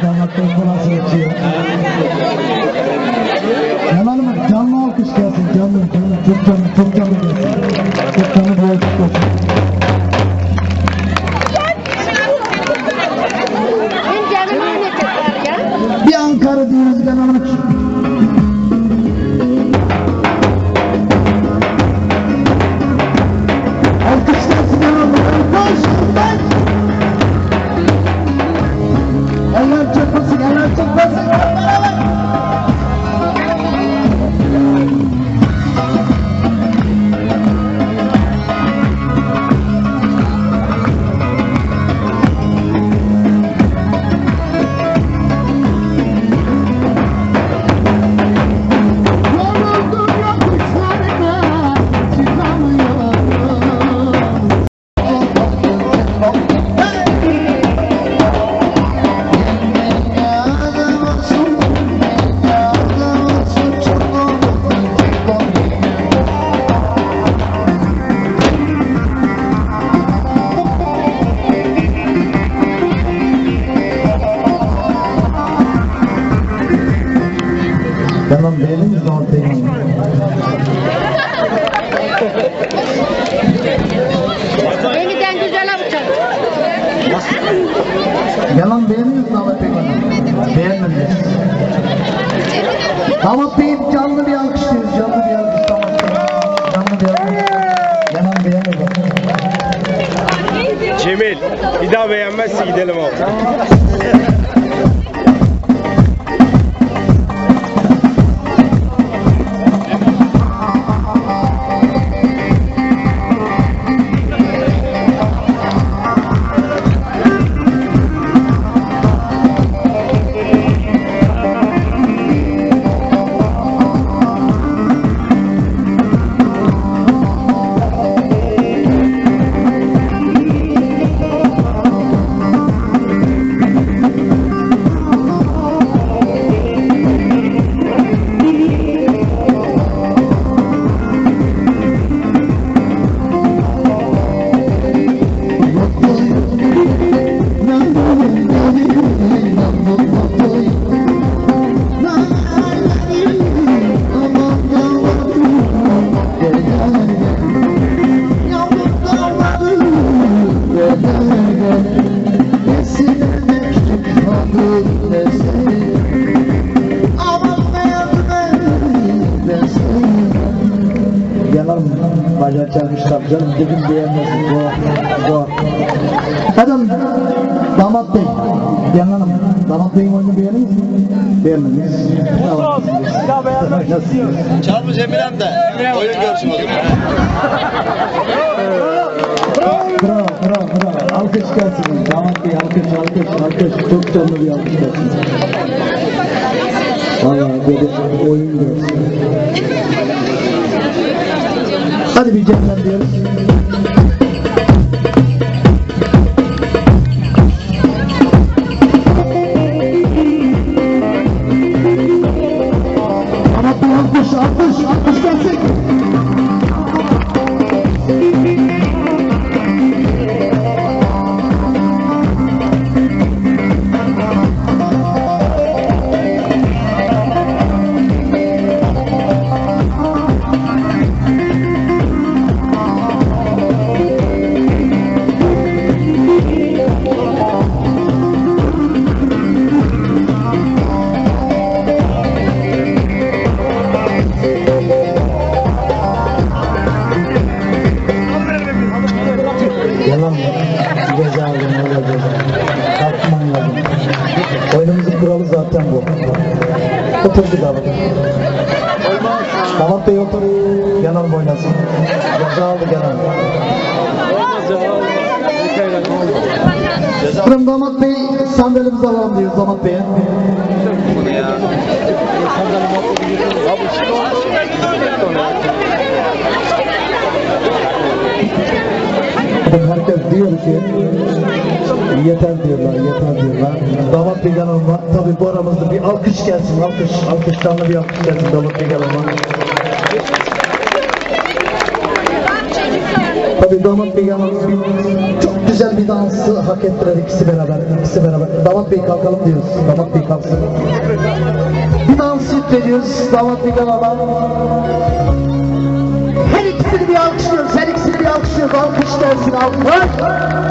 damat bey burası geçiyor. Yanalım canlı alkış gelsin, canlı, çok canlı gelsin. Çok canlı bir alkış gelsin. Bir Ankara diyoruz yanalım. Alkış gelsin yanalım. Koş, koş. Eller çırpılsın, eller çırpılsın. Tamam beğendin mi zaman beğendin? Yeniden güzel yapacağım. Yalan beğendin mi damat beğendin? Beğenmediniz. Damat beyim canlı bir alkış diyoruz, canlı bir alkış damat beyim. Canlı bir alkış. Yalan beğenmedin. Cemil, bir daha beğenmezse gidelim abi. Yanarım, bacağı çalmışlar canım, dedim beğenmesin, zor. Kadın, damat bey, yanarım, damat beyin oyunu beğenir misin? Beğenmediniz. Tamam. Ya beğenmezsin. Çal mı Cemilem de? Oyun görsün o zaman. Bravo. Alkış gelsin. Damat bey, alkış. Çok canlı bir alkış gelsin. Vallahi böyle oyun görsün. Hadi bir Cemilem diyelim. Damat bey alkış gelsin. Yalan mı? Ceza alın, öyle ceza. Kalkman lazım. Oyunumuzun kuralı zaten bu. Oturduk abi. Damat bey otur. Yalan oynasın. Ceza aldı yalan. Kırım damat bey sandalyemizi alalım diyoruz damat bey'e. Herkes diyor ki yeter diyorlar. Damat bey yanılma. Tabii bu aramızda bir alkış gelsin. Alkış canlı bir alkış gelsin damat bey yanılma. Tabii damat bey yalnız çok güzel bir dansı hak ettiler ikisi beraber. İkisi beraber. Damat bey kalkalım diyoruz. Damat bey kalksın. Bir dans ediyoruz. Damat bey beraber. Her ikisini bir alkışlıyoruz. Her ikisini bir alkışlıyoruz. Alkış dersin alkış.